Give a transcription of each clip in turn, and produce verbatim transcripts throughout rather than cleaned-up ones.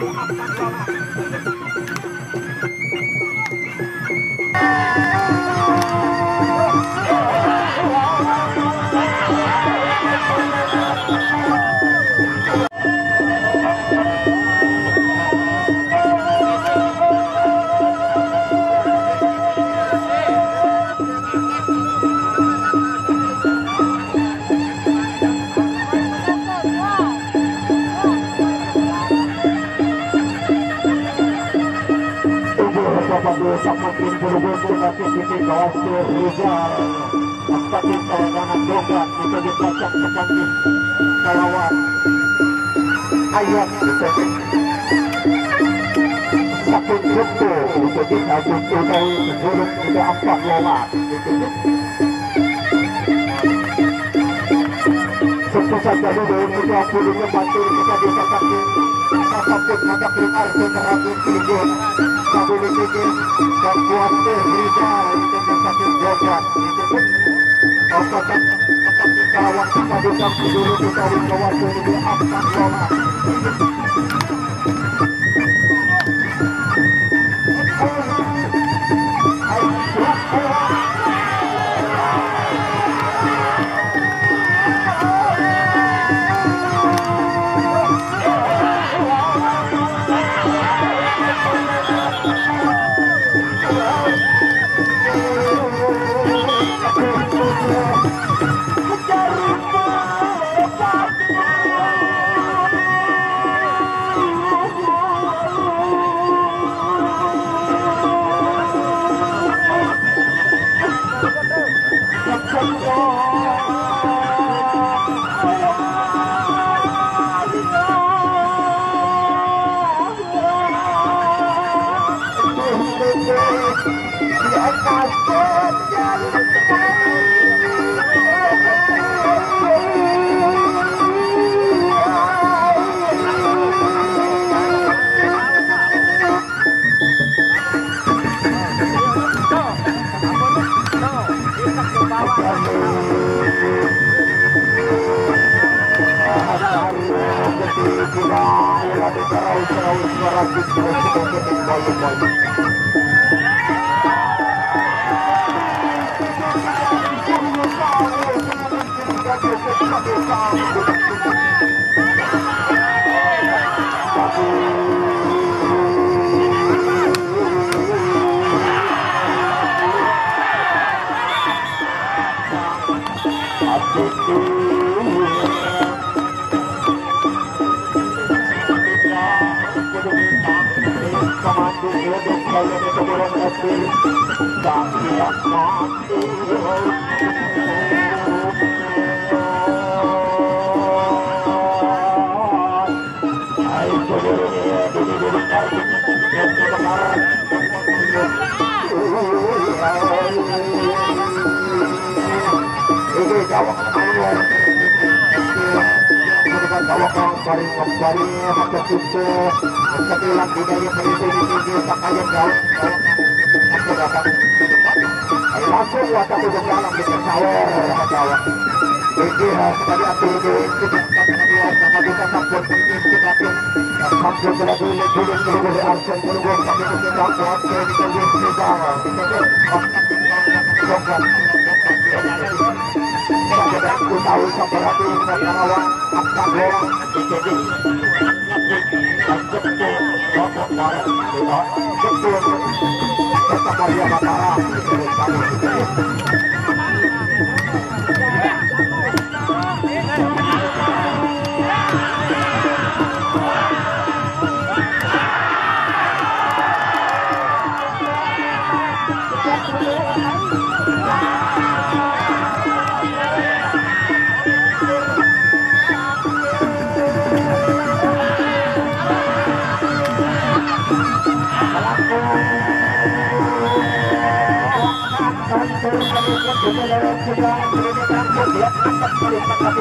Saputin buru-buru nanti sini kawasir Rizal Astakin kawangan dobrak itu dipacak sepanjang Karawang ayat itu Sapun jumbo itu disabun tunai sebelum tidak empat lewat sepusan dari dulu tiga puluhnya bantu kita disatakan apapun maka keluar ke terapun tidur sabun ini dan kuasa Rizal itu disabun dobrak itu pun apakah tetapi kawan kita disabun dulu kita di kawasan ini empat lewat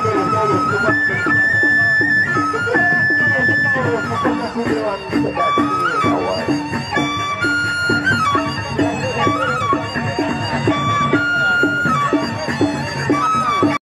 Terima kasih.